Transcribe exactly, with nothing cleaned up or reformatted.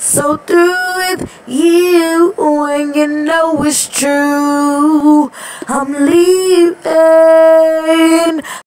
so through with you when you know it's true. I'm leaving.